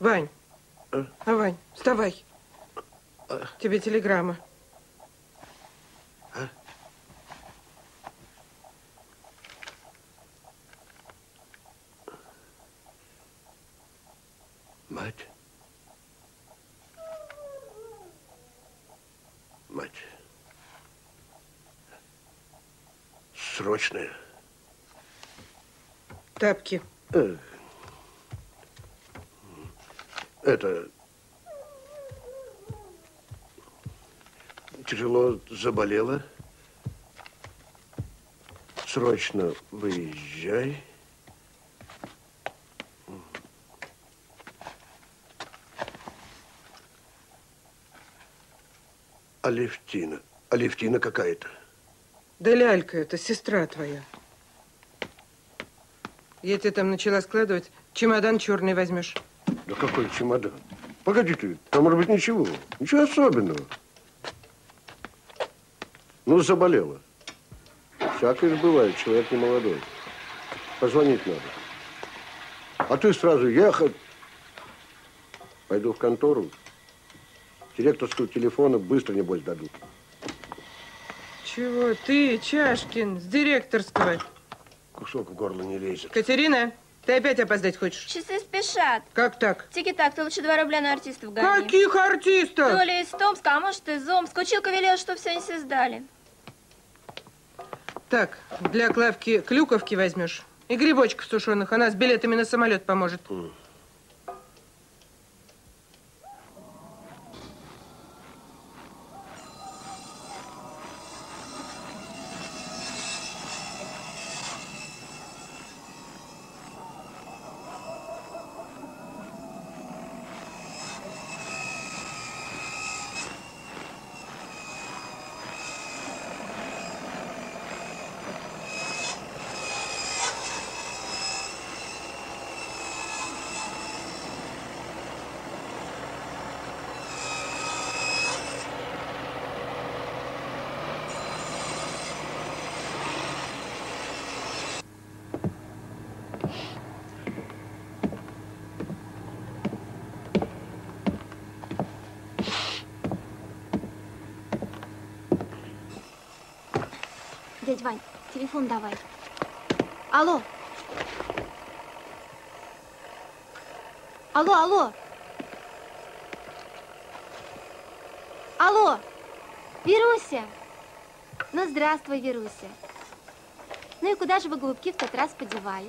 Вань, Вань, вставай. Тебе телеграмма. Мать. Мать. Срочная. Тапки. Это... Тяжело заболела. Срочно выезжай. Алевтина. Алевтина какая-то. Да лялька, это сестра твоя. Я тебе там начала складывать. Чемодан черный возьмешь. Да какой чемодан? Погоди ты, там может быть ничего. Ничего особенного. Ну, заболела. Всякое же бывает, человек не молодой. Позвонить надо. А ты сразу ехать. Пойду в контору. Директорского телефона быстро, небось, дадут. Чего ты, Чашкин, с директорского? Кусок в горло не лезет. Катерина, ты опять опоздать хочешь? Часы спешат. Как так? Тики-так, ты лучше 2 рубля на артистов гони. Каких артистов? То ли из Томска, а может из Омска. Училка велела, что все не сдали. Так, для Клавки клюковки возьмешь. И грибочков сушеных. Она с билетами на самолет поможет. Дядь Вань, телефон давай. Алло. Алло, алло. Алло. Веруся. Ну, здравствуй, Веруся. Ну и куда же вы, голубки, в тот раз подевались?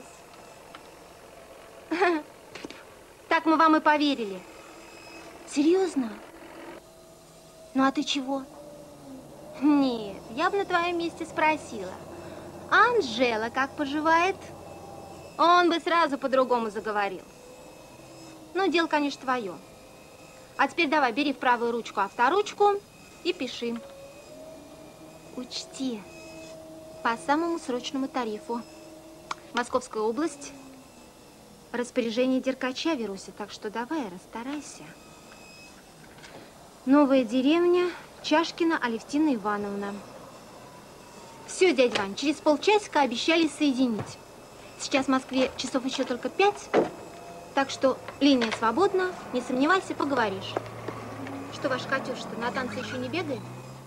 Так мы вам и поверили. Серьезно? Ну, а ты чего? Нет, я бы на твоем месте спросила. А Анжела как поживает? Он бы сразу по-другому заговорил. Ну, дело, конечно, твое. А теперь давай, бери в правую ручку авторучку и пиши. Учти, по самому срочному тарифу. Московская область, распоряжение Деркача, Веруся, так что давай, расстарайся. Новая деревня, Чашкина Алевтина Ивановна. Все, дядя Вань, через полчасика обещали соединить. Сейчас в Москве часов еще только 5, так что линия свободна, не сомневайся, поговоришь. Что ваш Катюша-то на танцы еще не бегает?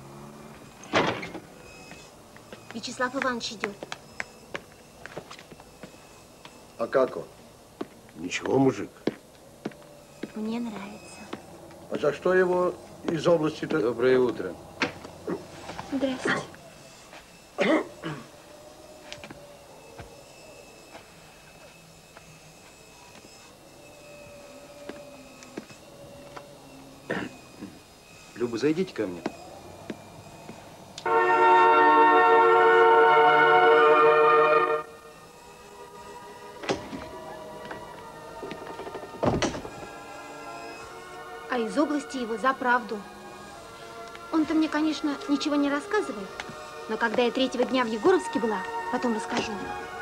Вячеслав Иванович идет. А как он? Ничего, мужик. Мне нравится. А за что его из области-то? Доброе утро. Здрасте. Люба, зайдите ко мне. А из области его за правду. Он-то мне, конечно, ничего не рассказывает, но когда я 3-го дня в Егоровске была, потом расскажу.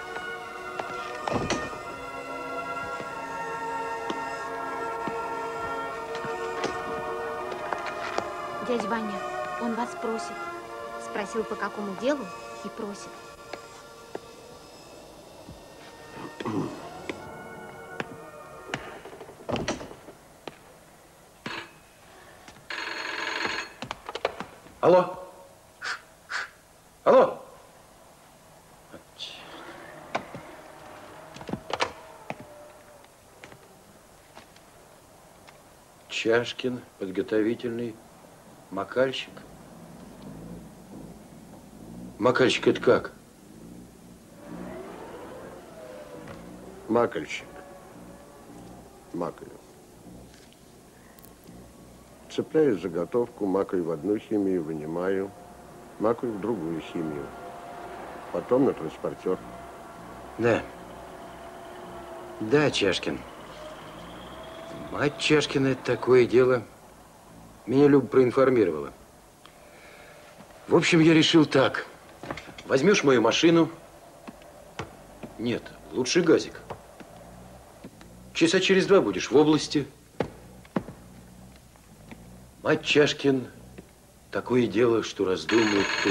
Дядя Ваня, он вас просит. Спросил, по какому делу, и просит. Алло? Алло? Чашкин, подготовительный макальщик. Макальщик это как? Макальщик. Макаю. Цепляю заготовку, макаю в одну химию, вынимаю, макаю в другую химию. Потом на транспортер. Да. Да, Чашкин. Мать Чашкина, это такое дело. Меня Люба проинформировала. В общем, я решил так. Возьмешь мою машину. Нет, лучше газик. Часа через 2 будешь в области. Мать Чашкин, такое дело, что раздумывает тут.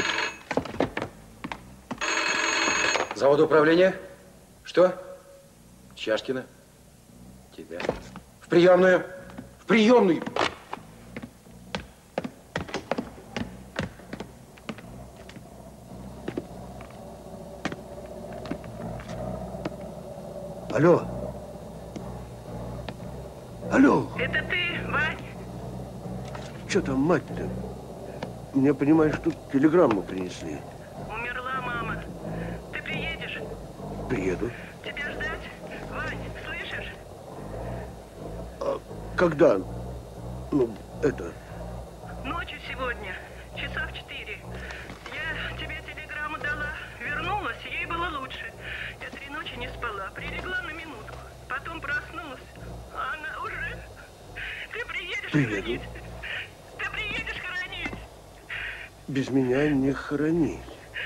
Завод управления? Что? Чашкина? Тебя. В приемную. В приемную. Алло. Алло. Это ты, Вань? Что там, мать-то? Мне, понимаешь, тут телеграмму принесли. Умерла мама. Ты приедешь? Приеду. Тебя ждать? Вань, слышишь? А когда? Ну, это... Ночью сегодня, часа в 4. Я тебе телеграмму дала. Вернулась, ей было лучше. Я 3 ночи не спала. Прилегла на минутку. Потом проснулась. А она уже... Ты приедешь хоронить? Ты приедешь хоронить? Без меня не хоронить.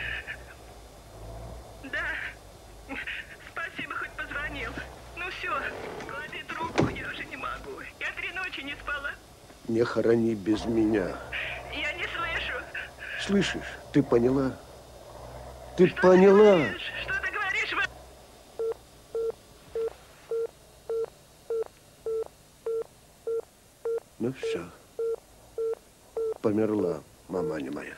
Да. Спасибо, хоть позвонил. Ну все, клади трубку, я уже не могу. Я 3 ночи не спала. Не хорони без меня. Я не слышу. Слышишь? Ты поняла? Ты Что поняла? Ты говоришь? Что ты говоришь? Ну все. Померла маманя моя.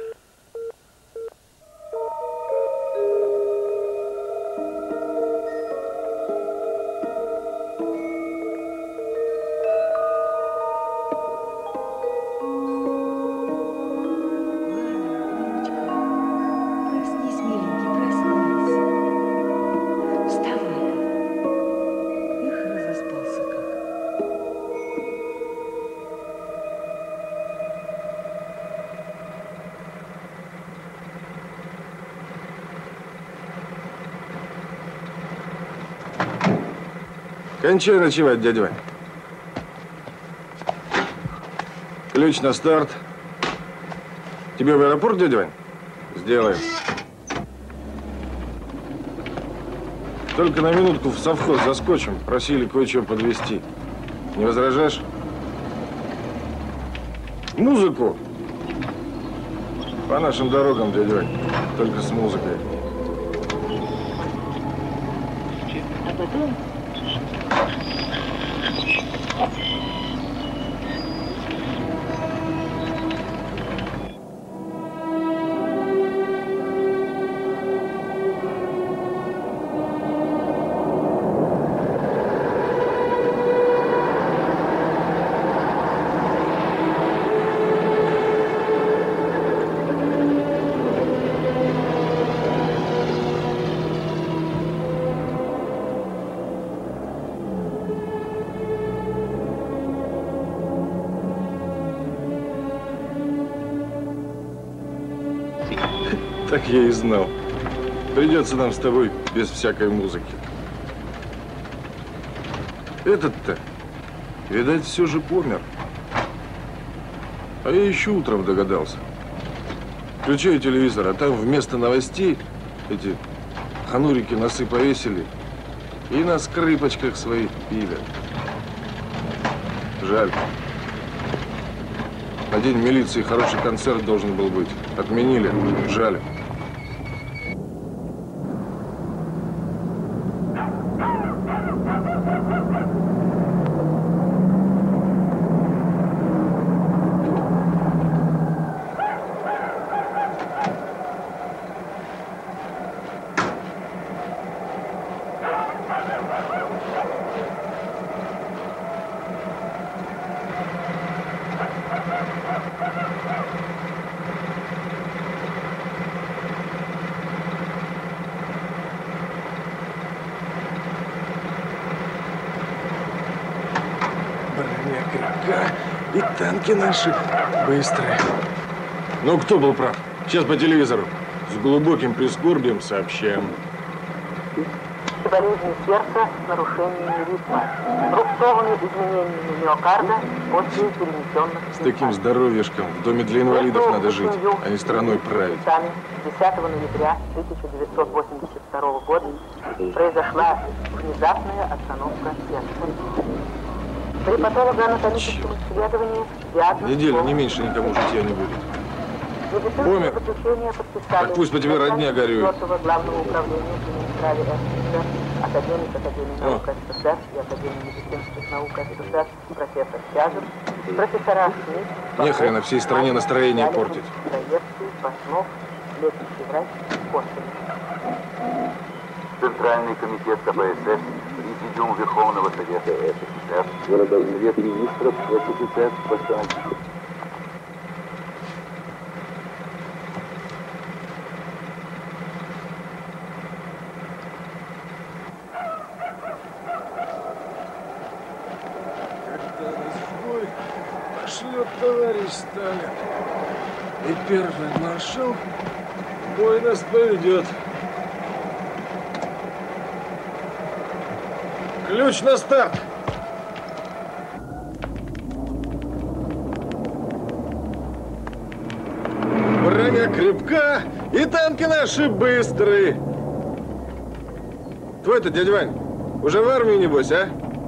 Проснись, миленький, проснись. Вставай. Эх, разоспался как. Кончай ночевать, дядя Вань. Ключ на старт. Тебе в аэропорт, дядя Вань? Сделаем. Только на минутку в совхоз заскочим. Просили кое-что подвезти. Не возражаешь? Музыку. По нашим дорогам, дядя Вань. Только с музыкой. А потом... Так я и знал. Придется нам с тобой без всякой музыки. Этот-то, видать, все же помер. А я еще утром догадался. Включаю телевизор, а там вместо новостей эти ханурики носы повесили и на скрипочках своих пилят. Жаль. На день милиции хороший концерт должен был быть. Отменили. Жаль. крепка, и танки наши быстрые. Ну, кто был прав? Сейчас по телевизору. С глубоким прискорбием сообщаем. Болезни сердца с нарушениями ритма, рубцовыми изменениями миокарда после перенесенных. С таким здоровьишком в доме для инвалидов надо жить, а не страной править. 10 ноября 1982 года произошла внезапная остановка сердца. При патологоанатомическом исследовании диагноз... Неделю, не меньше, никому житья не будет. Помер. Так пусть по тебе родня горюет. Главного управления Минздравия СССР, академик Академии наук СССР и Академии медицинских наук СССР, профессор Тяжев, профессора Шмидт, Не хрена всей стране настроение портить. Троевский, Пашнов, лечащий врач, Костин. Центральный комитет КПСС, Президиум Верховного Совета СССР, Совет министров СССР, постановки. Пошлет товарищ Сталин. И первый маршал бой нас поведет. Ключ на старт. Броня крепка, и танки наши быстрые. Твой-то, дядя Вань, уже в армии, небось, а?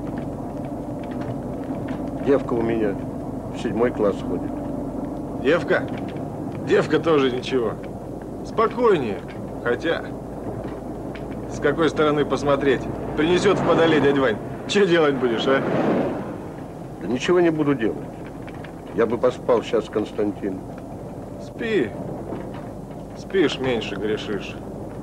Девка у меня в 7 класс ходит. Девка? Девка тоже ничего. Спокойнее. Хотя, с какой стороны посмотреть? Принесет в подоле, дядя Вань. Че делать будешь, а? Да ничего не буду делать. Я бы поспал сейчас с Константином. Спи. Спишь, меньше грешишь.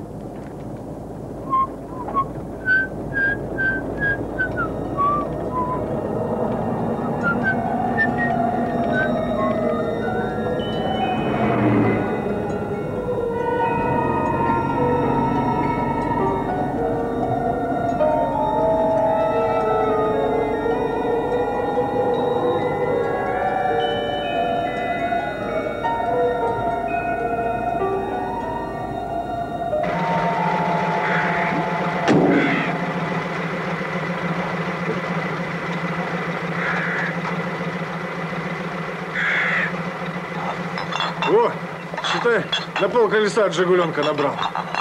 О, считай, на пол колеса от «Жигуленка» набрал.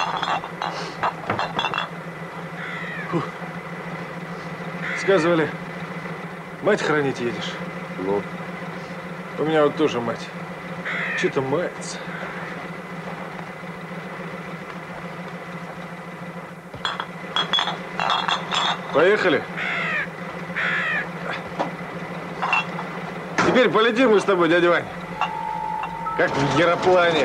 Фух. Сказывали, мать хранить едешь? Ну? У меня вот тоже мать. Что-то мается. Поехали. Теперь полетим мы с тобой, дядя Вань. Как в Яроплане.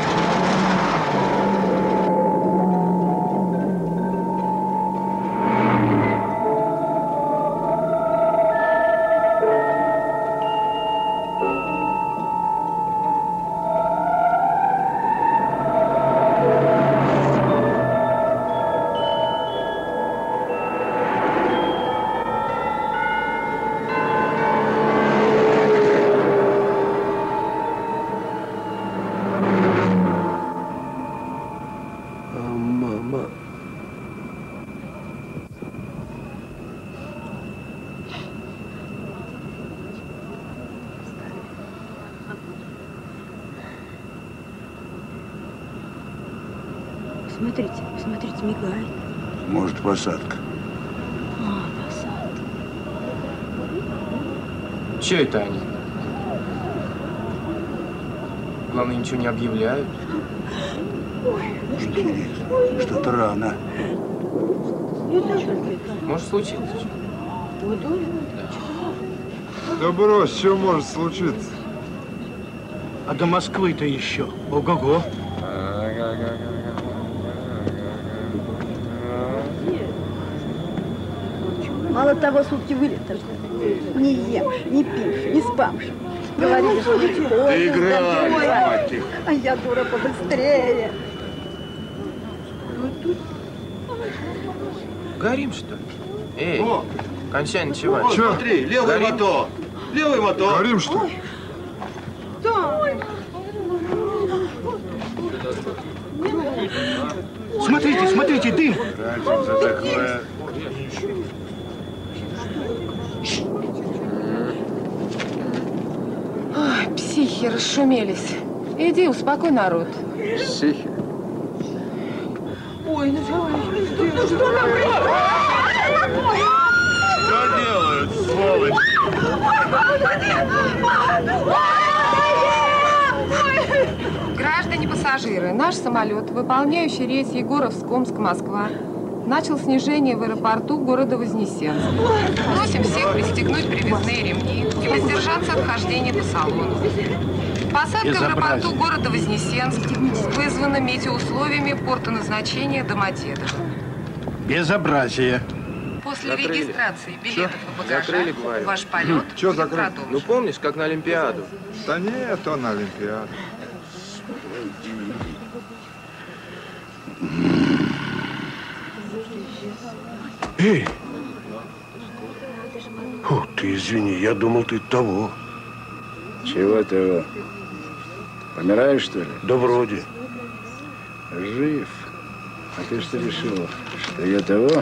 Смотрите, мигает. Может, посадка. А, посадка. Че это они? Главное, ничего не объявляют. Интересно, что-то рано. Может, случилось что? Да брось, что может случиться? А до Москвы-то еще. Ого-го. Мало того, сутки вылета. Не ешь, не пишешь, не спамшь. Говорили, что не Ты играй, а я дура побыстрее. Горим, что ли? Эй, кончай ночевать. Смотри, левый мотор. левый мотор. Горим, что ли? Смотрите, смотрите, дым! Раньше за такое. Ой, психи расшумелись. Иди, успокой народ. Психи? Ой, ну Что делают, сволочи? Граждане пассажиры, наш самолет, выполняющий рейс Егоровск-Омск-Москва, начал снижение в аэропорту города Вознесенск. Просим всех пристегнуть привязные ремни и воздержаться от хождения по салону. Посадка в аэропорту города Вознесенск вызвана метеоусловиями порта назначения Домодедово. Безобразие. После регистрации билетов и багажа Закрыли, говорю. ваш полет Чё будет закрыли? продолжен. Ну помнишь, как на Олимпиаду? Да нет, он на Олимпиаду. Эй! Фу, ты извини, я думал, ты того. Чего того? Помираешь, что ли? Да вроде. Жив. А ты что решил? Что я того?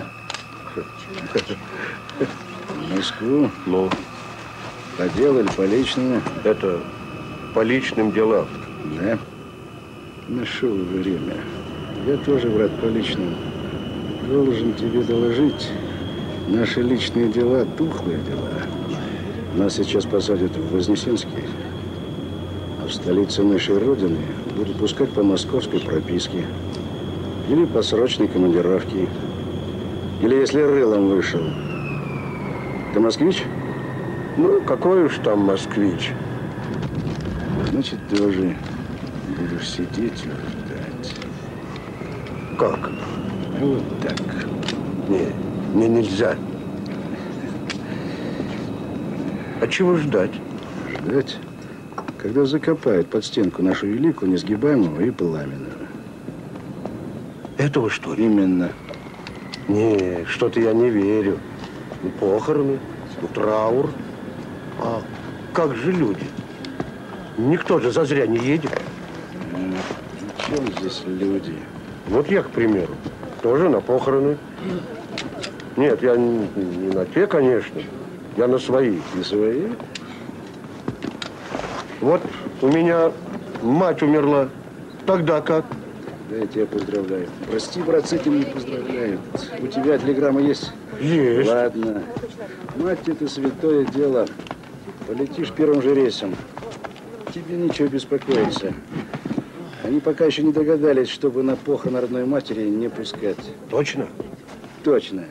В Москву? Ну? По делу или по личному? Это по личным делам. Да? Нашел время. Я тоже, брат, по личному. Должен тебе доложить. Наши личные дела – тухлые дела. Нас сейчас посадят в Вознесенске, а в столице нашей Родины будут пускать по московской прописке. Или по срочной командировке. Или если рылом вышел. Ты москвич? Ну, какой уж там москвич. Значит, тоже будешь сидеть и ждать. Как? Вот так. Не, мне нельзя. А чего ждать? Ждать, когда закопают под стенку нашу великую, несгибаемую и пламенную. Этого, что ли? Именно. Не, что-то я не верю. Ну, похороны, ну, траур. А как же люди? Никто же зазря не едет. При чем здесь люди? Вот я, к примеру, тоже на похороны. Нет, я не на те, конечно. Я на свои. На свои? Вот у меня мать умерла. Тогда как? Да, я тебя поздравляю. Прости, брат, с этим не поздравляют. У тебя телеграмма есть? Есть. Ладно. Мать, это святое дело. Полетишь первым же рейсом. Тебе нечего беспокоиться. Они пока еще не догадались, чтобы на похороны родной матери не пускать. Точно? Точно.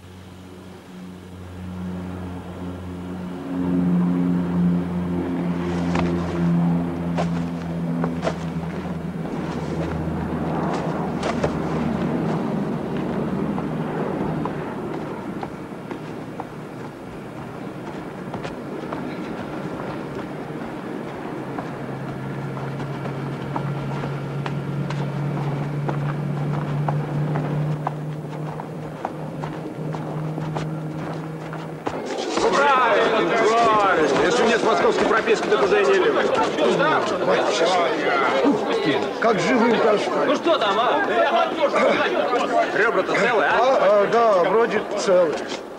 Как живым таскать. Ну что там, а? Ребра-то целые, а? Да, вроде целые.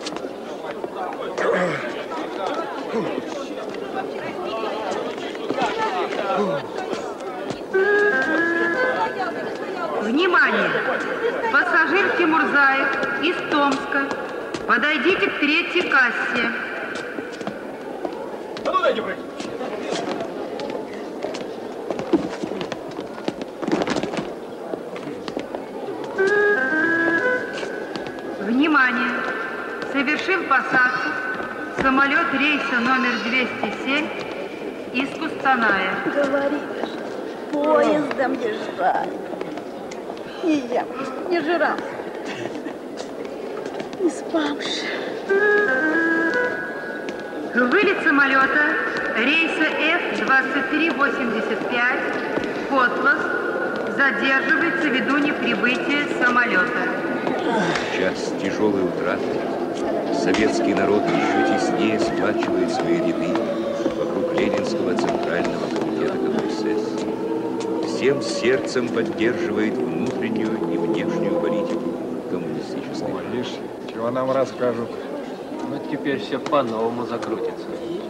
Внимание! Пассажир Тимурзаев из Томска. Подойдите к третьей кассе. А ну дайте пройти. Внимание! Совершив посадку, самолет рейса номер 207 из Кустаная. Говоришь, поездом езжай. И я не жрал. Не спавши. Вылет самолета рейса F-2385 Котлас задерживается ввиду неприбытия самолета. Сейчас тяжелой утраты Советский народ еще теснее сплачивает свои ряды вокруг Ленинского Центрального комитета КПСС. Всем сердцем поддерживает внутреннюю и внешнюю политику коммунистической. Видишь, чего нам расскажут. Ну, теперь все по-новому закрутится.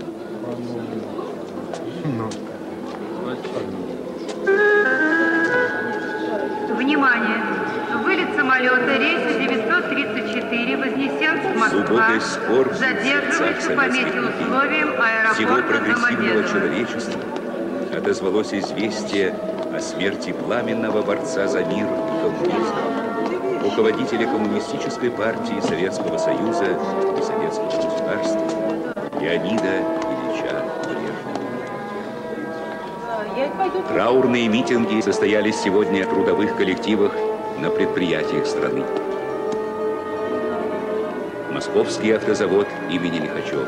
Внимание! Вылет самолета рейса 934 Вознесенск-Москва задерживается по метеоусловиям всего аэропорта прогрессивного Домодедово. человечества отозвалось известие о смерти пламенного борца за мир и коммунизм, руководителя коммунистической партии Советского Союза и Советского государства Леонида Ильича Брежнева. Траурные митинги состоялись сегодня в трудовых коллективах на предприятиях страны. Московский автозавод имени Лихачева.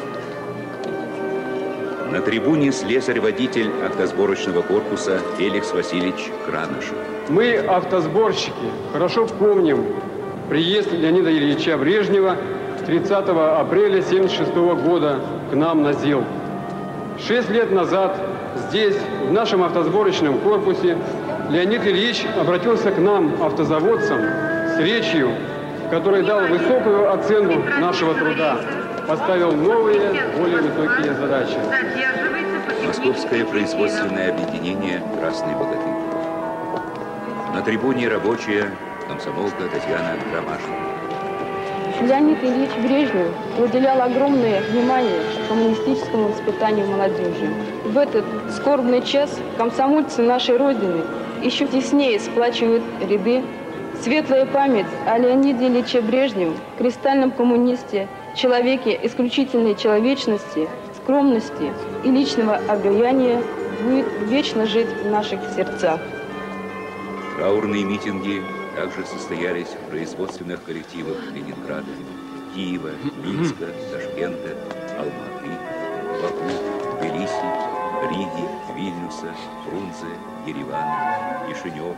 На трибуне слесарь-водитель автосборочного корпуса Феликс Васильевич Кранышев. Мы, автосборщики, хорошо помним приезд Леонида Ильича Брежнева 30 апреля 1976 года к нам на ЗИЛ. 6 лет назад здесь, в нашем автосборочном корпусе, Леонид Ильич обратился к нам, автозаводцам, с речью, в которой дал высокую оценку нашего труда, поставил новые, более высокие задачи. Московское производственное объединение «Красный богатырь». На трибуне рабочая комсомолка Татьяна Ромашина. Леонид Ильич Брежнев уделял огромное внимание коммунистическому воспитанию молодежи. В этот скорбный час комсомольцы нашей Родины еще теснее сплачивают ряды. Светлая память о Леониде Ильиче Брежневе, кристальном коммунисте, человеке исключительной человечности, скромности и личного обаяния будет вечно жить в наших сердцах. Траурные митинги также состоялись в производственных коллективах Ленинграда, Киева, Минска, Ташкента, Алматы, Баку, Тбилиси, Риги, Вильнюса, Фрунзе, Еревана, Кишинева,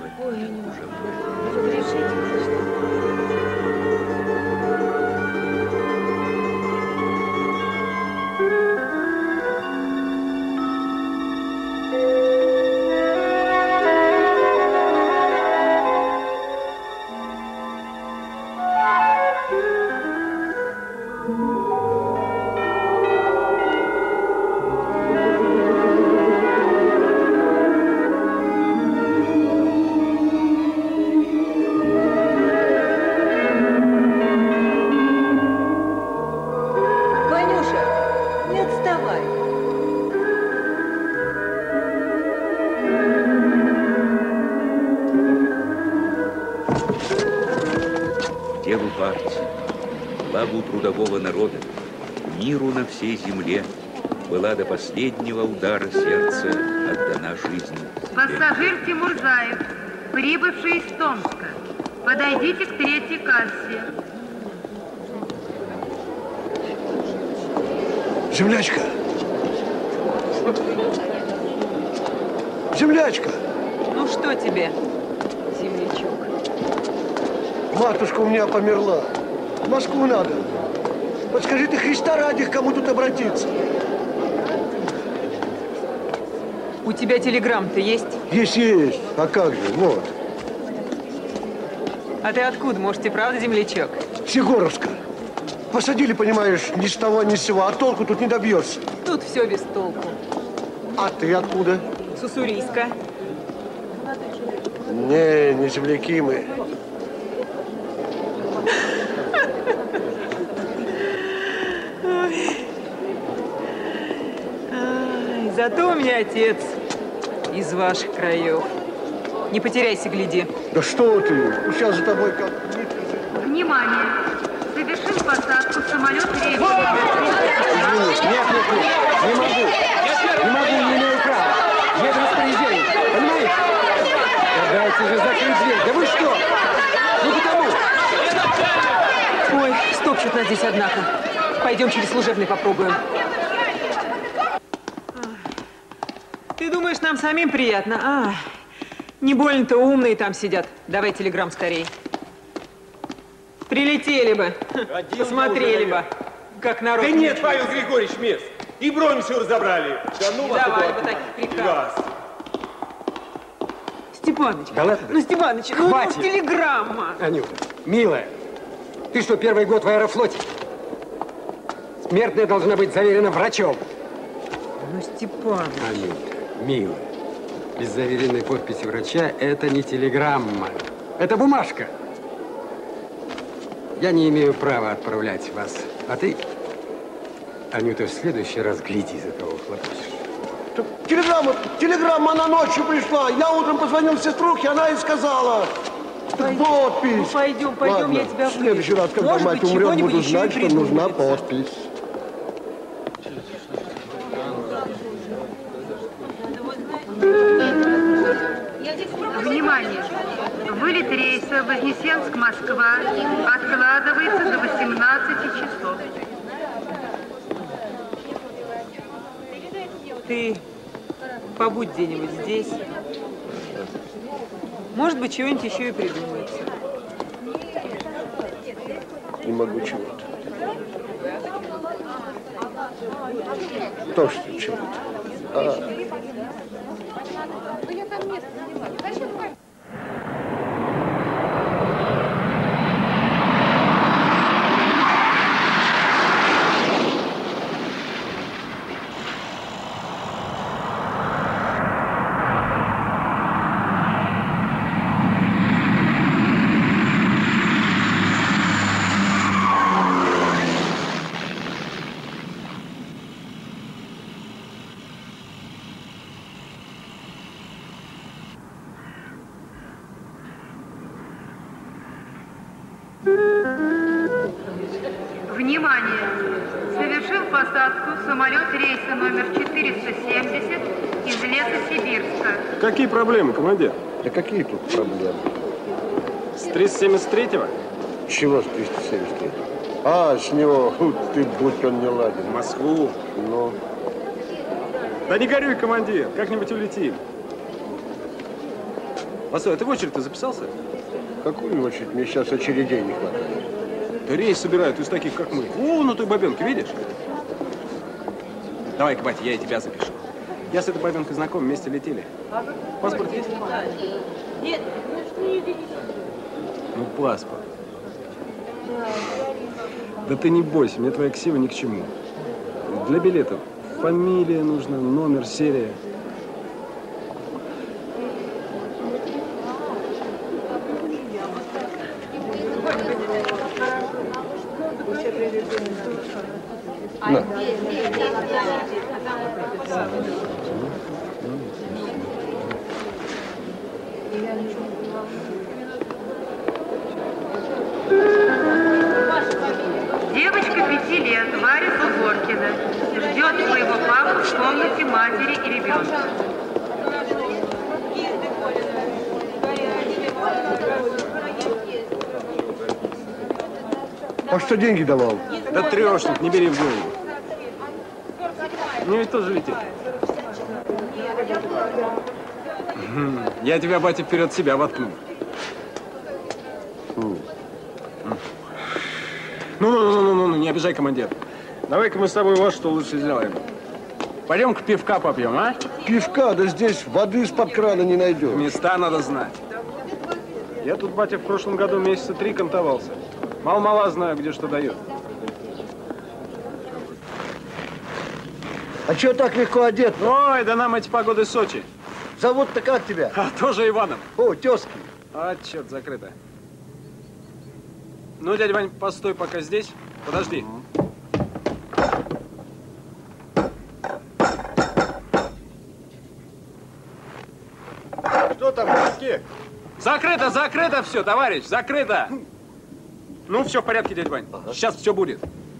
делу партии, благу трудового народа, миру на всей земле была до последнего удара сердца отдана жизнь. Пассажир Тимурзаев, прибывший из Томска, подойдите к третьей кассе. Землячка! Землячка! Ну что тебе, землячок? Матушка у меня померла. В Москву надо. Подскажи ты, Христа ради, к кому тут обратиться? У тебя телеграм-то есть? Есть. А как же, вот. А ты откуда? Может, и правда землячок? С Егоровска. Посадили, понимаешь, ни с того, ни с сего, а толку тут не добьешься. Тут все без толку. А ты откуда? С Уссурийска. Не земляки мы. Зато у меня отец из ваших краев. Не потеряйся, гляди. Да что ты? Сейчас за тобой как... Внимание! Совершил посадку в самолет рейса. Извините, нет, не могу. Не могу, не имею права. Еду распоряжение, понимаете? Да дайте же закрыть дверь. Да вы что? Ну потому. Ой, стопчут нас здесь, однако. Пойдем через служебный попробуем. Ты думаешь, нам самим приятно? Не больно-то умные там сидят. Давай телеграм скорей. Прилетели бы, посмотрели бы, как народ. Да нет, Павел Григорьевич, мест. И броню все разобрали. Да ну вас давали бы таких приказов. Степаныч, да ладно? Ну, Степаныч, хватит. Ну, телеграмма. Анюта, милая, ты что, первый год в аэрофлоте? Смертная должна быть заверена врачом. Ну, Степаныч. Анюта, милая, без заверенной подписи врача это не телеграмма. Это бумажка. Я не имею права отправлять вас. А ты, Анюта, в следующий раз гляди, за кого хлопочешь. Телеграмма на ночью пришла. Я утром позвонил сеструхе, она и сказала. Подпись. Ну, пойдем, Ладно, я тебя в следующий раз, когда мать умрет, буду знать, что нужна подпись. Внимание! Вылет рейса Вознесенск-Москва откладывается до 18 часов. Ты побудь где-нибудь здесь. Может быть, чего-нибудь еще и придумается. Не могу чего-то. То, что чего-то. Внимание! Совершил посадку самолет рейса номер 470 из Лесосибирска. Какие проблемы, командир? Да какие тут проблемы? С 373-го? Чего с 373-го? А, с него, ты будь он не ладен. В Москву? Ну? Да не горюй, командир, как-нибудь улетим. Постой, а ты в очередь-то записался? Какую очередь? Мне сейчас очередей не хватает. Да рейс собирают из таких, как мы. Вон на той бабенке, видишь? Давай-ка, батя, я и тебя запишу. Я с этой бабенкой знаком, вместе летели. Паспорт есть? Нет. Ну, паспорт. Да ты не бойся, мне твоя ксива ни к чему. Для билетов фамилия нужна, номер, серия. На. Девочка 5 лет, Варя Сугоркина, ждет своего папу в комнате матери и ребенка. А что деньги давал? Да трешник, не бери в голову. Мне ведь тоже лететь. Я тебя, батя, вперед себя воткну. Ну, не обижай, командир. Давай-ка мы с тобой вот что лучше сделаем. Пойдем-ка пивка попьем, а? Пивка? Да здесь воды из-под крана не найдешь. Места надо знать. Я тут, батя, в прошлом году месяца 3 кантовался. Мало-мало знаю, где что дает. А чего так легко одет? Ой, да нам эти погоды Сочи. Зовут-то как тебя? А, тоже Иваном. О, тезки. А, черт, закрыто. Ну, дядя Вань, постой пока здесь. Подожди. Что там, мужики? Закрыто, закрыто все, товарищ, закрыто. Ну, все в порядке, дядя Вань. Сейчас все будет.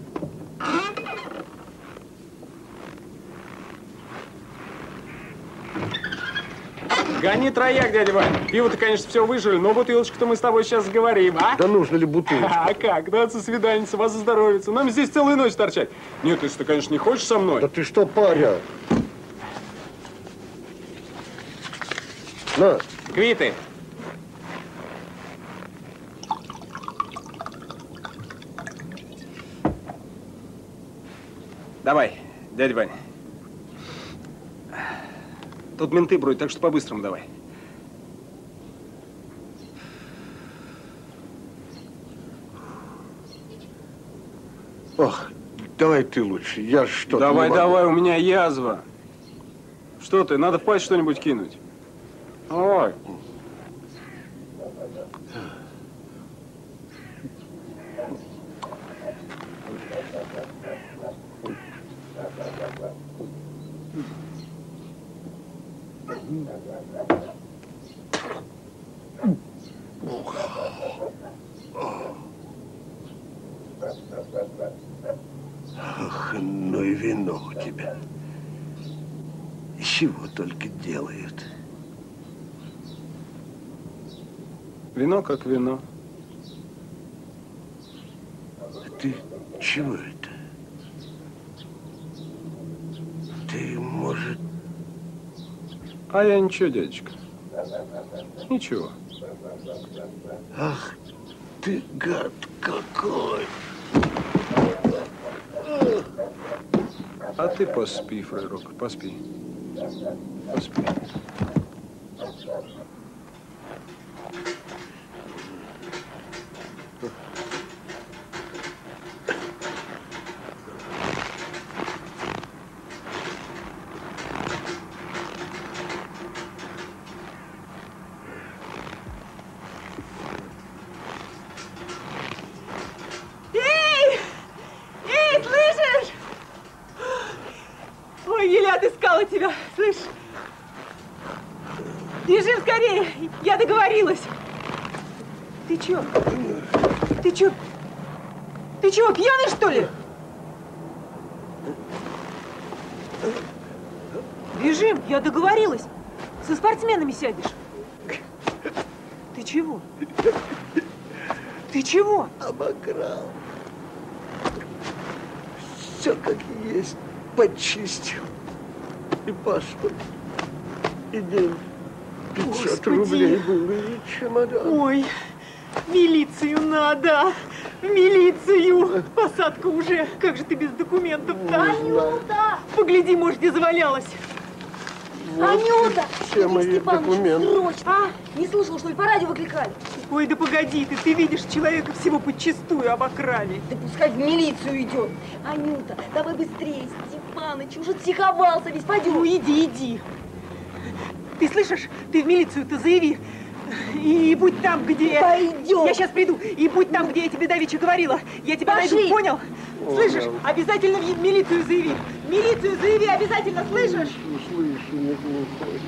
Гони трояк, дядя Вань. Пиво-то, конечно, все выжили, но бутылочку-то мы с тобой сейчас сговорим, а? Да нужно ли бутылочку? А как? Да, со свиданица, вас здоровится. Нам здесь целую ночь торчать. Нет, если ты, конечно, не хочешь со мной. Да ты что, паря? На. Квиты. Давай, дядя Вань. Тут менты бродят, так что по-быстрому давай. Ох, давай ты лучше, я что-то Давай, давай, у меня язва. Что ты, надо в пасть что-нибудь кинуть. Ой. Ах, ну и вино у тебя. Из чего только делают. Вино как вино. А ты чего это? Ты, может... А я ничего, дядечка. Ничего. Ах, ты гад какой! А ты поспи, фрейрок, поспи. Поспи. Тебя, слышь? Бежим скорее, я договорилась. Ты чё? Ты чё? Ты чего, пьяный, что ли? Бежим, я договорилась. Со спортсменами сядешь. Ты чего? Ты чего? Обокрал. Все как есть, почистил. И паспорт, и деньги. 500 рублей было, и чемодан. Ой, в милицию надо. В милицию. Посадка уже. Как же ты без документов-то? Анюта! Погляди, может, где завалялась. Вот Анюта! Все мои документы. Срочно. Не слышал, что ли, по радио выкликали? Ой, да погоди ты видишь, человека всего подчистую обокрали. Да пускай в милицию идет. Анюта, давай быстрее, Степаныч, уже психовался весь, пойдем. Ну, иди. Ты слышишь? Ты в милицию-то заяви. И будь там, где... Пойдем. Я сейчас приду. И будь там, где я тебе давеча говорила. Я тебя Пошли. найду, понял? Слышишь? Обязательно в милицию заяви. В милицию заяви обязательно, слышишь? Слышу, не глухой.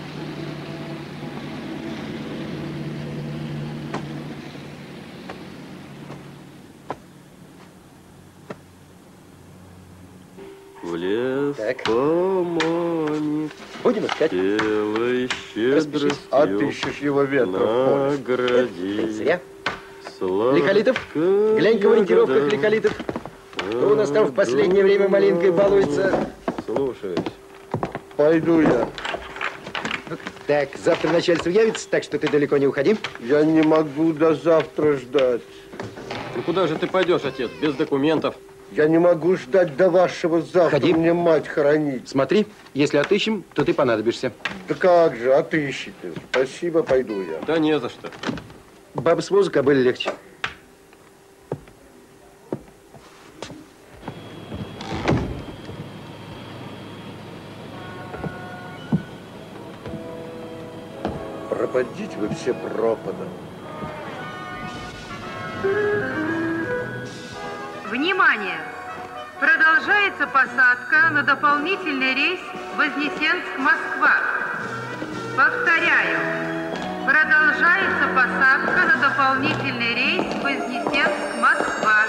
В лес поманит. Будем искать. Белой щедростью Отыщешь его ветром. награди. Зря. Лихолитов, глянь-ка в ориентировках Лихолитов. Кто у нас там в последнее время малинкой балуется? Слушаюсь. Пойду я. Так, завтра начальство явится, так что ты далеко не уходи. Я не могу до завтра ждать. Ну куда же ты пойдешь, отец, без документов? Я не могу ждать до вашего завтра. Ходи. Мне мать хоронить. Смотри, если отыщем, то ты понадобишься. Да как же, отыщите. Спасибо, пойду я. Да не за что. Баба с возу, кобыле легче. Пропадите вы все пропадом. Внимание! Продолжается посадка на дополнительный рейс Вознесенск-Москва. Повторяю, продолжается посадка на дополнительный рейс Вознесенск-Москва.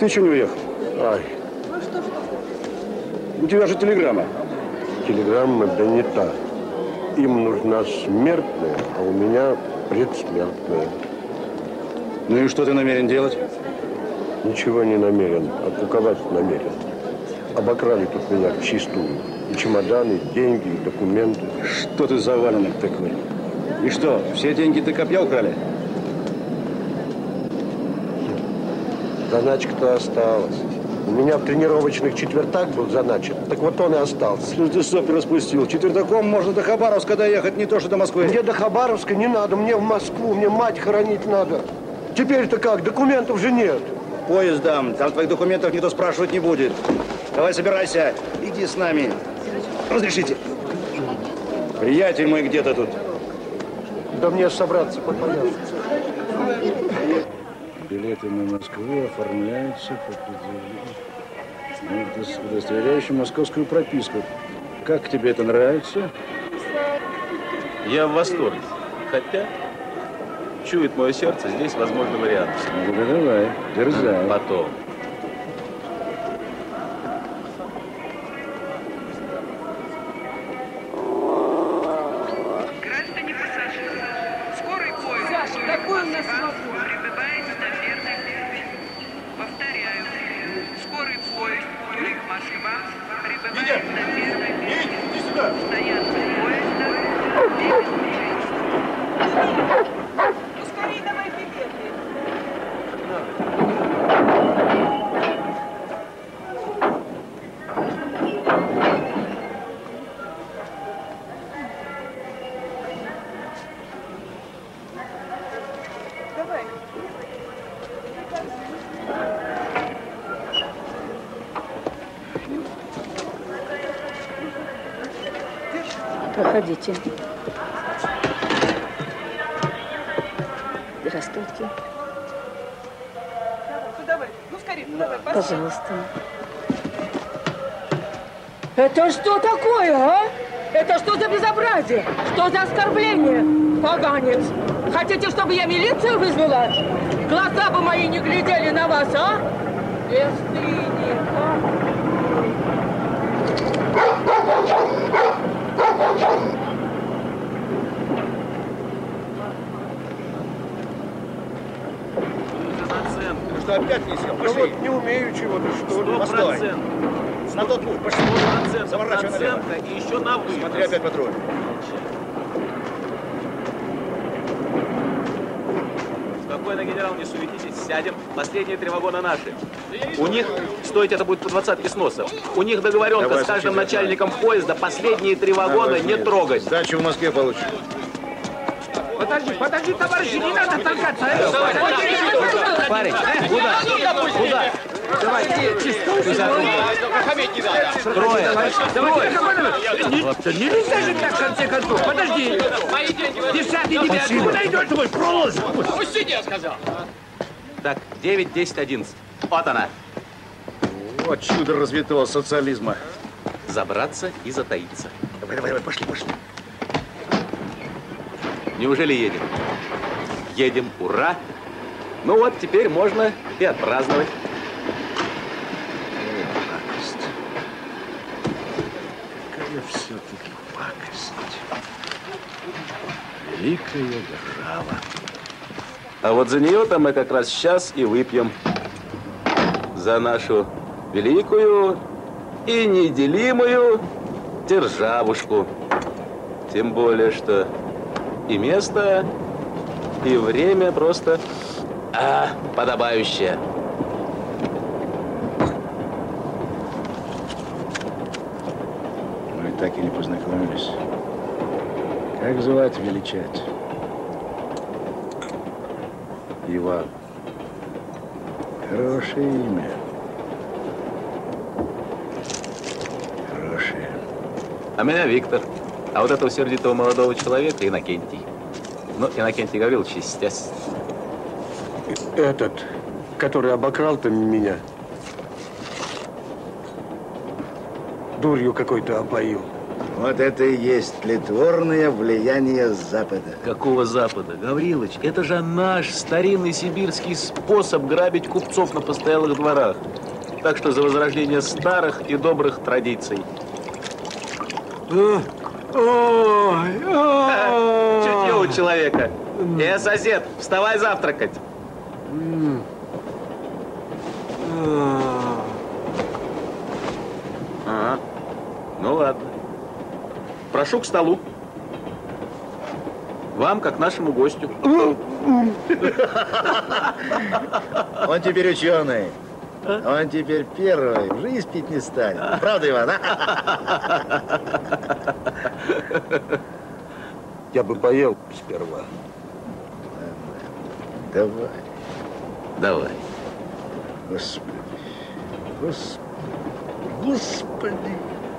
еще не уехал? Ай. У тебя же телеграмма. Телеграмма, да не та. Им нужна смертная, а у меня предсмертная. Ну и что ты намерен делать? Ничего не намерен, откуковать намерен. Обокрали тут меня в чистую. И чемоданы, деньги, и документы. Что ты за валенок такой? И что, все деньги ты копья украли? Заначка-то осталась. У меня в тренировочных четвертак был заначен. Так вот он и остался. Что ты сопли распустил? Четвертаком можно до Хабаровска доехать, не то что до Москвы. Мне до Хабаровска не надо, мне в Москву, мне мать хоронить надо. Теперь-то как, документов же нет. Поезд дам, там твоих документов никто спрашивать не будет. Давай собирайся, иди с нами. Разрешите. Приятель мой где-то тут. Да мне собраться по порядку. Билеты на Москву оформляются по удостоверяющим московскую прописку. Как тебе это нравится? Я в восторге. Хотя, чует мое сердце, здесь возможны варианты. Ну да давай, дерзай. Потом. Граждане пассажиры, скорый поезд. Саша, какой у нас свобод? Прибывает на Верный Пункт. Повторяю, скорый поезд Тюрих-Москва прибывает на Верный Пункт. Стоянка поезда. Ну, скорее давай билеты. Давай. Проходите. Здравствуйте. Ну давай, ну скорее, ну давай, Пожалуйста. Это что такое, а? Это что за безобразие? Что за оскорбление? Поганец. Хотите, чтобы я милицию вызвала? Глаза бы мои не глядели на вас, а? Бесстыдник, а? Ну что, опять не сел? Ну Пошли. вот не умею чего-то, что ли. 100%. На тот путь, пошли. 100%. Заворачивай налево. Наценка и еще на вынос. Смотри, опять патруль. Спокойно, генерал, не суетитесь, сядем. Последние 3 вагона наши. У них, стоить это будет по 20 сносов. У них договоренка Давай, с каждым слушай, начальником поезда последние 3 вагона не трогать. Сдачу в Москве получишь. Подожди, товарищи, не надо толкаться. Парень, куда? Куда? Давай, чисто. Трое. Нельзя же так, в конце концов. Подожди. Десятый тебя. Куда идет твой пролаз? Пусти, я сказал. Так, 9, 10, 11. Вот она. Вот чудо развитого социализма. Забраться и затаиться. Давай, пошли. Неужели едем? Едем, ура! Ну вот, теперь можно и отпраздновать. Какая все-таки пакость. Великая держава. А вот за нее-то мы как раз сейчас и выпьем. За нашу великую и неделимую державушку. Тем более, что и место, и время просто подобающее. Мы так и не познакомились. Как звать, величать? Иван. Хорошее имя. Хорошее. А меня Виктор. А вот этого сердитого молодого человека Иннокентий. Ну, Иннокентий Гаврилович, естественно. Этот, который обокрал-то меня, дурью какой-то опоил. Вот это и есть тлетворное влияние Запада. Какого Запада? Гаврилыч, это же наш старинный сибирский способ грабить купцов на постоялых дворах. Так что за возрождение старых и добрых традиций. Чутье у человека. Сосед, вставай завтракать. Ага. Ну ладно. Прошу к столу. Вам, как нашему гостю. Он теперь ученый. Он теперь первый. В жизнь пить не станет. Правда, Иван? Я бы поел сперва. Давай. Давай. Господи. Господи. Господи.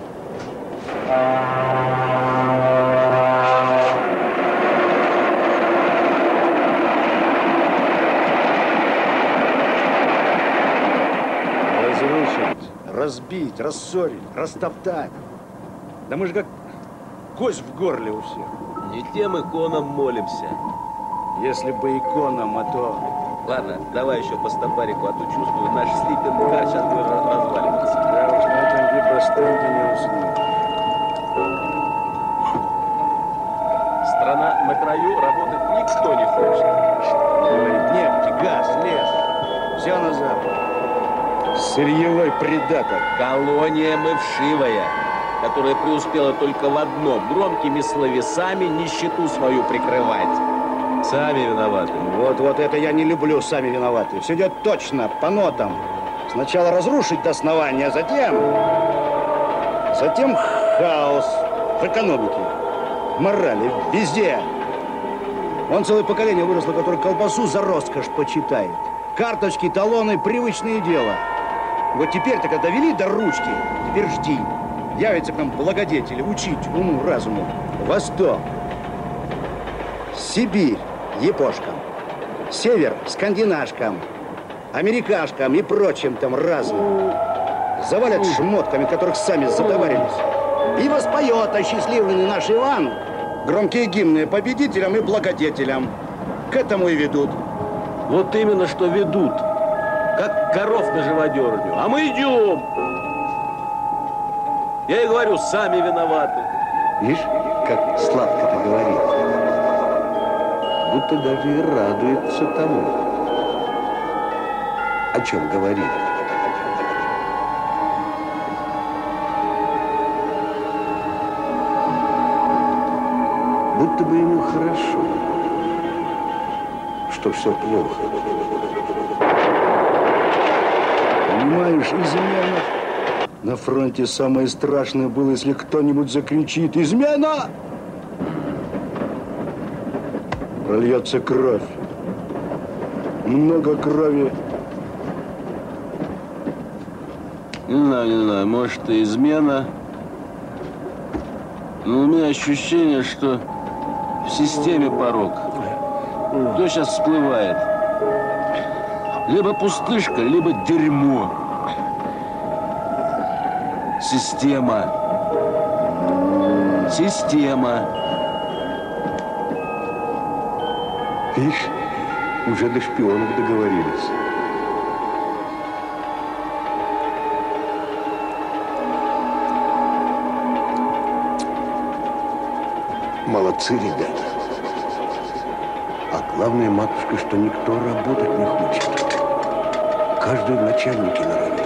Разрушить, разбить, рассорить, растоптать. Да мы же как кость в горле у всех. Не тем иконам молимся. Если бы иконам, а то... Ладно, давай еще по стопарику, а то чувствую, наш слипинг-кар сейчас будет разваливаться. Да уж на этом гипростенде не уснуть. Страна на краю, работать никто не хочет. Нефть, газ, лес. Все на запад. Сырьевой придаток. Колония мывшивая, которая преуспела только в одном – громкими словесами нищету свою прикрывать. Сами виноваты. Вот это я не люблю, сами виноваты. Все идет точно, по нотам. Сначала разрушить до основания, а затем хаос в экономике, в морали, везде. Вон целое поколение выросло, которое колбасу за роскошь почитает. Карточки, талоны – привычное дело. Вот теперь-то, когда вели до ручки, теперь жди. Явятся к нам благодетели, учить уму, разуму. Восток, Сибирь, япошкам, север, скандинашкам, америкашкам и прочим там разным. Завалят шмотками, которых сами затоварились. И воспоет осчастливленный наш Иван громкие гимны победителям и благодетелям. К этому и ведут. Вот именно что ведут. Как коров на живодерню. А мы идем. Я и говорю, сами виноваты. Видишь, как сладко-то говорит. Будто даже и радуется тому, о чем говорит. Будто бы ему хорошо, что все плохо. Понимаешь, измена. На фронте самое страшное было, если кто-нибудь закричит «Измена!» Прольется кровь. Много крови. Не знаю, может, и измена. Но у меня ощущение, что в системе порог. Кто сейчас всплывает? Либо пустышка, либо дерьмо. Система. Система. Видишь, уже до шпионов договорились. Молодцы, ребята. А главное, матушка, что никто работать не хочет. Каждый в начальнике норовит.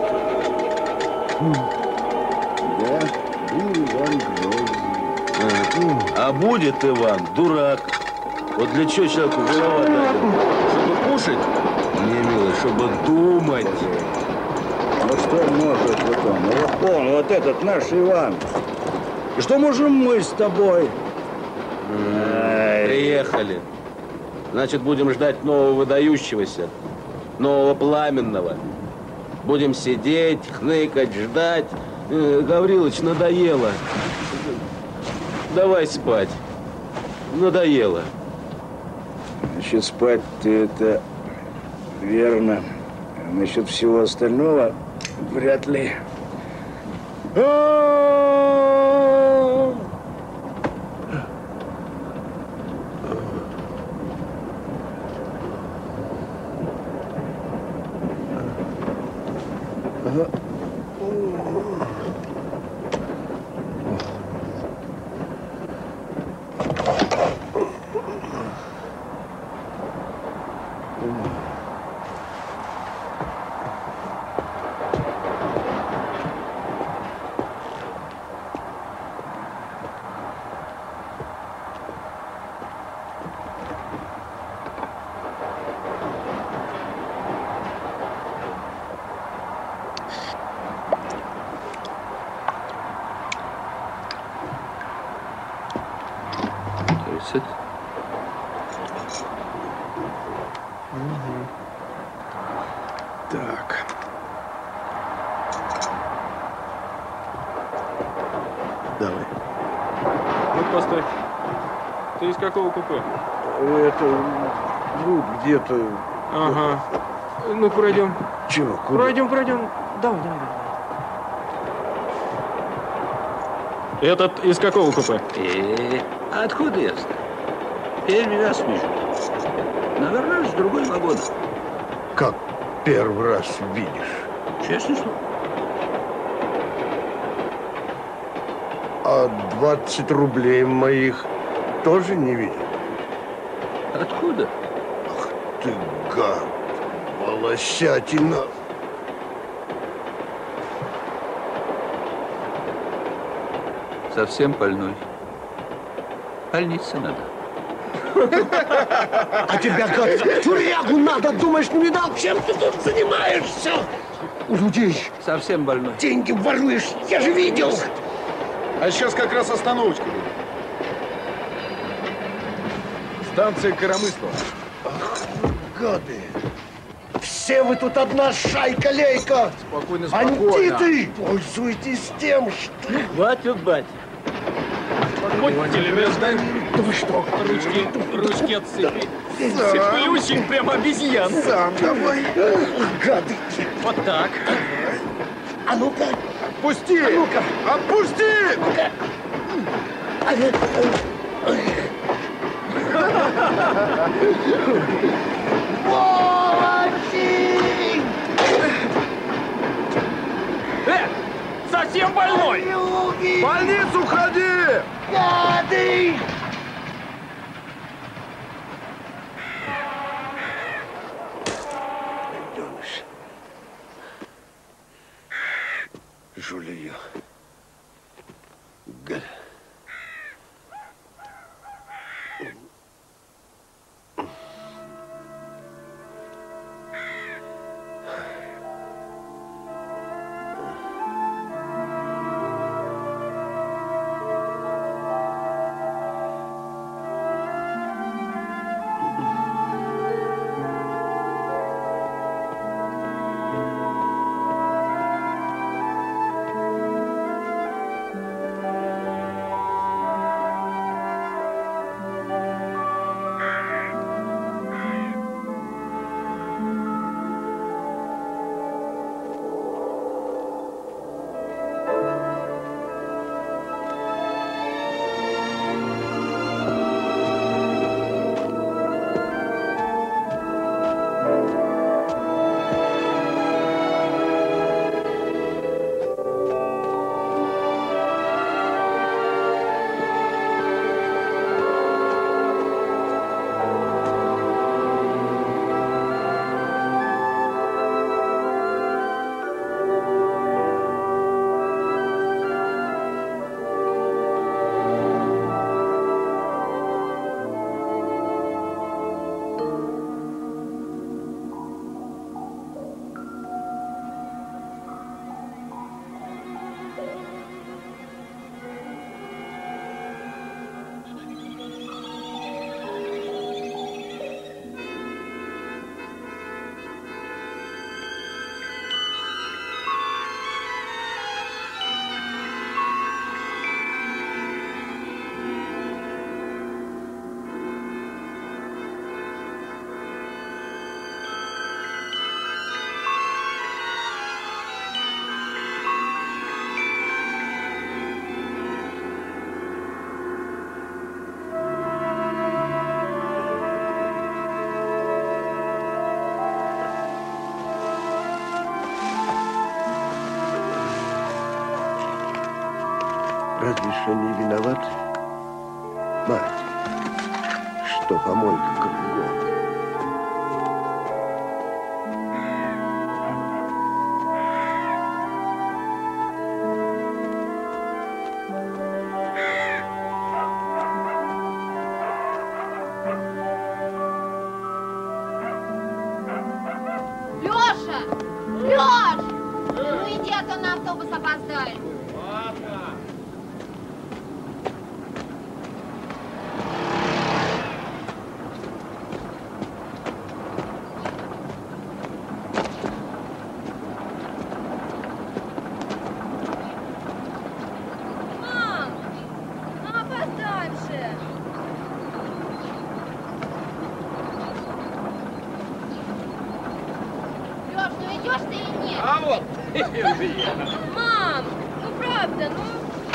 Да, Иван Грозный. А будет Иван дурак. Вот для чего человеку голова дали? Чтобы кушать? Не, милый, чтобы думать. Ну что может вот он, вот этот наш Иван. И что можем мы с тобой? Приехали. Значит, будем ждать нового выдающегося, нового пламенного. Будем сидеть, хныкать, ждать. Гаврилыч, надоело. Давай спать. Надоело. Насчет спать-то это верно. А насчет всего остального вряд ли. 20. Так. Давай. Ну, постой. Ты из какого купе? Это, ну, где-то... Ага. Ну, пройдем. Чего? Куда? Пройдем. Давай. Этот из какого купе? Откуда я знаю? Первый раз вижу. Наверное, с другой вагона. Как первый раз видишь? Честное слово. А 20 рублей моих тоже не видел? Откуда? Ах ты гад, волосятина. Совсем больной. Больница надо. А тебя, гад, в тюрягу надо, думаешь, не видал? Чем ты тут занимаешься? У людей совсем больной. Деньги воруешь, я же видел. А сейчас как раз остановочка будет. Станция Коромыслова. Ах, гады. Все вы тут одна шайка-лейка. Спокойно. Бандиты! Пользуйтесь тем, что... Хватит, батя. Будьте любезны. Да вы что? Ручки отсыпи. Цеплющик прямо обезьян. Сам давай. Гады. Вот так. А ну-ка. Отпусти! А ну-ка. Отпусти! Сволочи! Совсем больной! В больницу ходи! Гады! Найденыш. Жулию. Гад. Разве что не виноваты? Мать, что помойка кругом. Леша! Леш! Ну иди, а то на автобус опоздаем. Идешь ты или нет? А вот, я. Мам, ну правда, ну...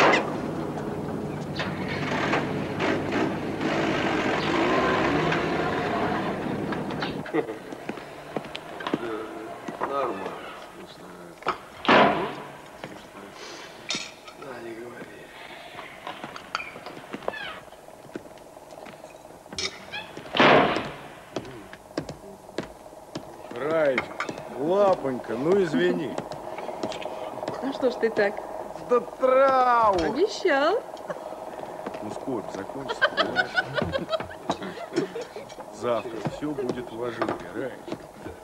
Нормально. Да, не говори. Раечка, лапонька, ну извини. Ну что ж ты так? Да траур! Обещал. Ну скоро закончится, понимаешь? Завтра все будет в ажуре, Раечка.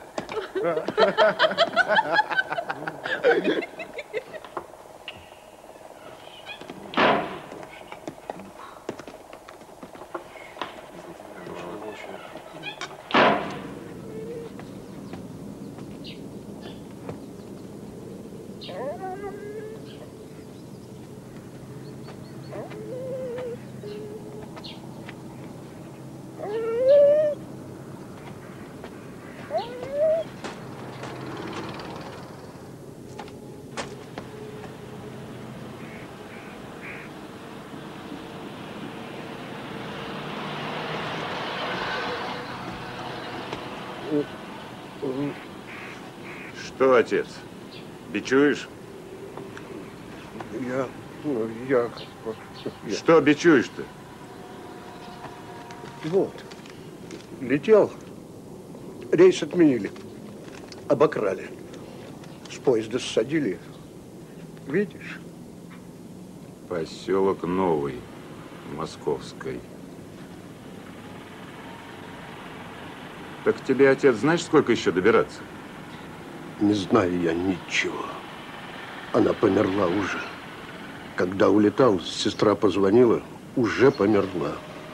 Что, отец, бичуешь? Я... Что бичуешь-то? Вот. Летел. Рейс отменили. Обокрали. С поезда ссадили. Видишь? Поселок Новый, Московской. Так тебе, отец, знаешь, сколько еще добираться? Не знаю я ничего. Она померла уже. Когда улетал, сестра позвонила, уже померла.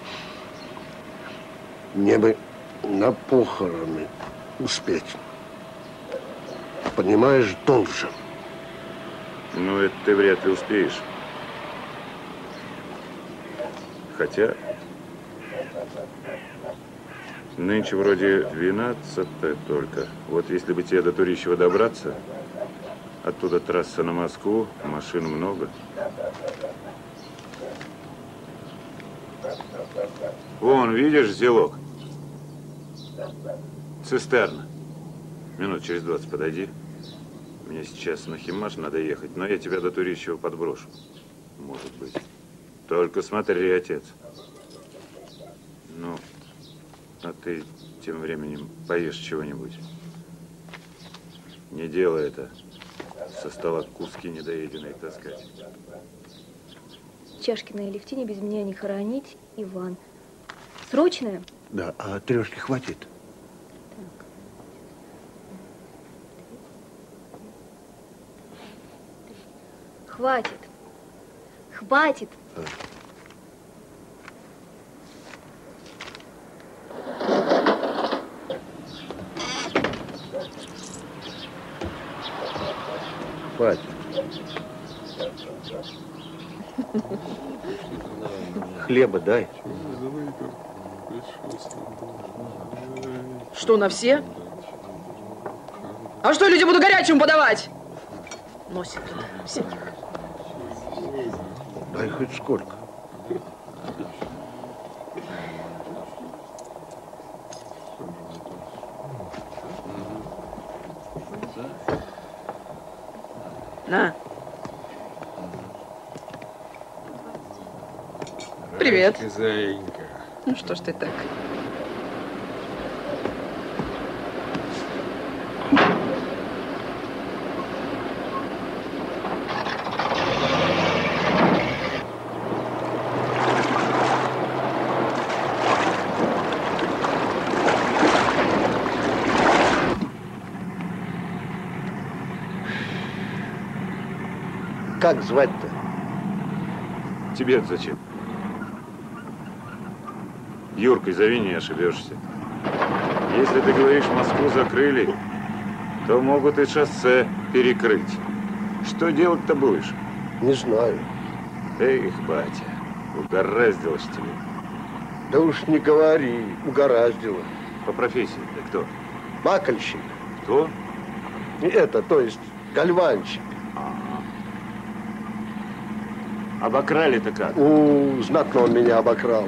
Мне бы на похороны успеть. Понимаешь, должен. Ну, это ты вряд ли успеешь. Хотя... Нынче вроде 12-е только. Вот если бы тебе до Турищева добраться, оттуда трасса на Москву, машин много. Вон, видишь, зелок? Цистерна. Минут через 20 подойди. Мне сейчас на Химаш надо ехать, но я тебя до Турищева подброшу. Может быть. Только смотри, отец. Ну... А ты тем временем поешь чего-нибудь. Не делай это. Со стола куски недоеденные таскать. Чашкина и Левтине без меня не хоронить. Иван. Срочное? Да, а трешки хватит? Хватит. Хватит. Хватит. Хлеба дай. Что, на все? А что, люди буду горячим подавать? Носит туда всяких. Дай хоть сколько. На. Привет. Заинька. Ну что ж ты так? Как звать-то? Тебе-то зачем? Юркой зови, не ошибешься. Если ты говоришь, Москву закрыли, то могут и шоссе перекрыть. Что делать-то будешь? Не знаю. Эх, батя, угораздило ж тебе. Да уж не говори, угораздило. По профессии ты кто? Бакальщик. Кто? Это, то есть, гальванщик. Обокрали-то как? Знатно он меня обокрал.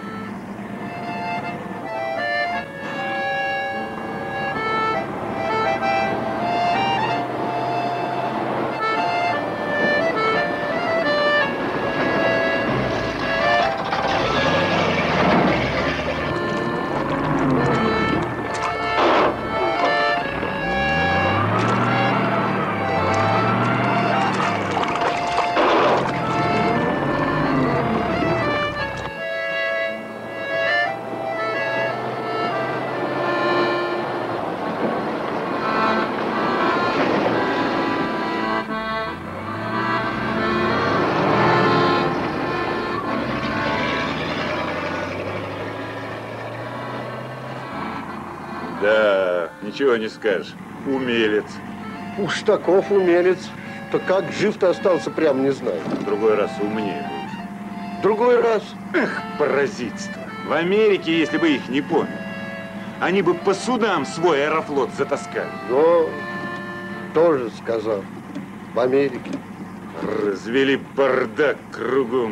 Да, ничего не скажешь. Умелец. Уж таков умелец. То как жив-то остался, прям не знаю. В другой раз умнее будешь. В другой раз? Эх, паразитство. В Америке, если бы их не понял, они бы по судам свой аэрофлот затаскали. Но тоже сказал. В Америке. Развели бардак кругом.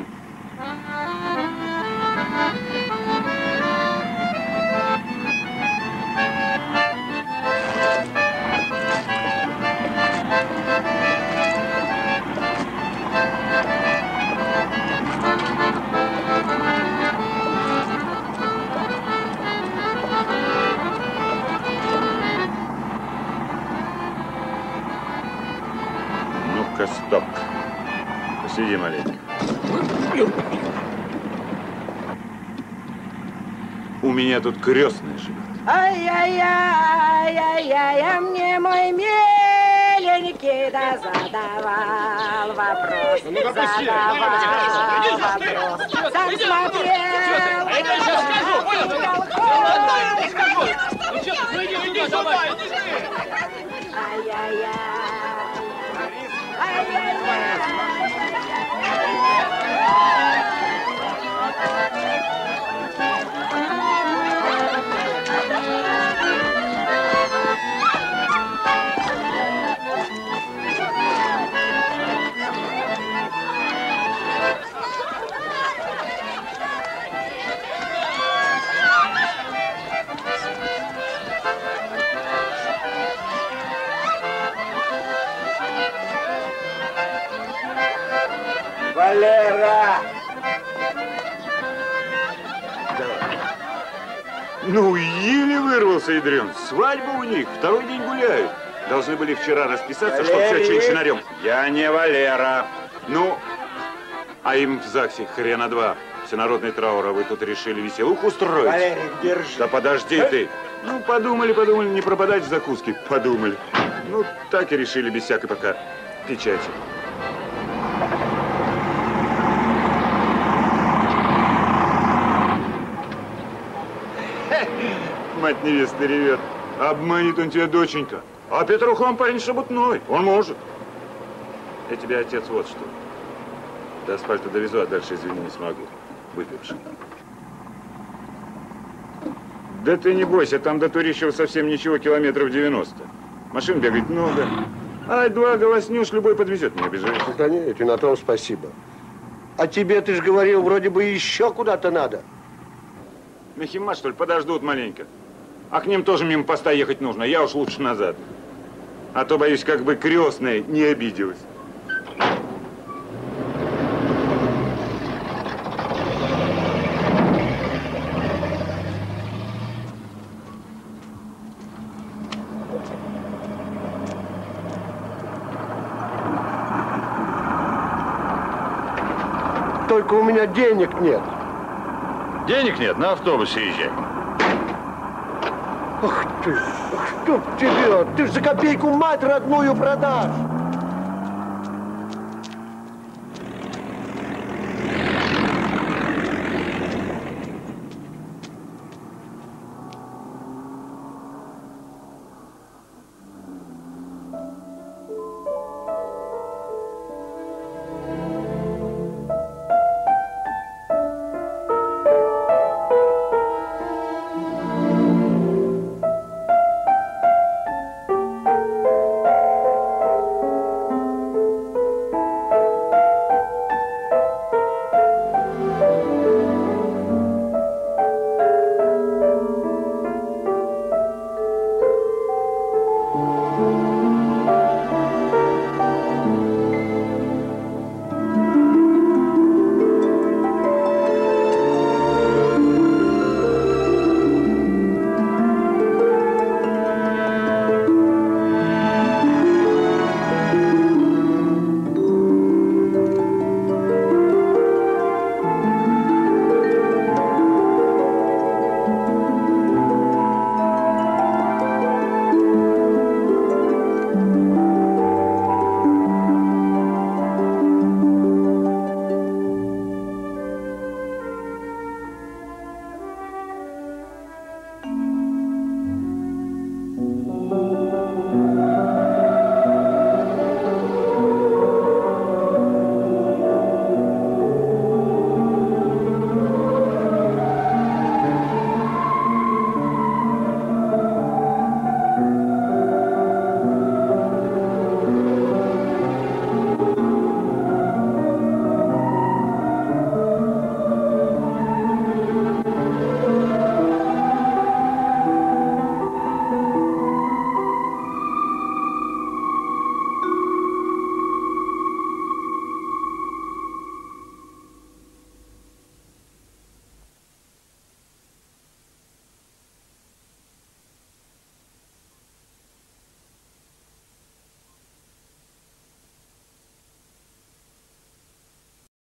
Ну-ка, стоп. Посиди маленько. У меня тут крестная живет. Ай-яй-яй-яй-яй, мне мой миленький да задавал вопрос. Задавал вопрос. Сам смотрел. Ай-яй-яй. Валера! Ну, еле вырвался, ядрен. Свадьба у них, второй день гуляют. Должны были вчера расписаться, чтобы все чинчинарем. Я не Валера. Ну, а им в ЗАГСе хрена два. Всенародный траур, а вы тут решили веселуху устроить? Валерий, держи. Да подожди ты. Ну, подумали, не пропадать в закуске. Подумали. Ну, так и решили без всякой пока печати. Мать невесты ревет. Обманет он тебя, доченька. А Петруха он парень шебутной. Он может. Я тебе, отец, вот что. До асфальта довезу, а дальше, извини, не смогу. Выпивший. Да ты не бойся, там до Турищева совсем ничего, километров 90. Машин бегает много. А два голоснешь, любой подвезет, не обижаешься. Да нет, и на том спасибо. А тебе, ты же говорил, вроде бы еще куда-то надо. На Химмат, что ли, подождут маленько. А к ним тоже мимо поста ехать нужно, я уж лучше назад. А то, боюсь, как бы крестная не обиделась. Только у меня денег нет. Денег нет, на автобусе езжай. Ах ты, чтоб тебя, ты ж за копейку мать родную продашь.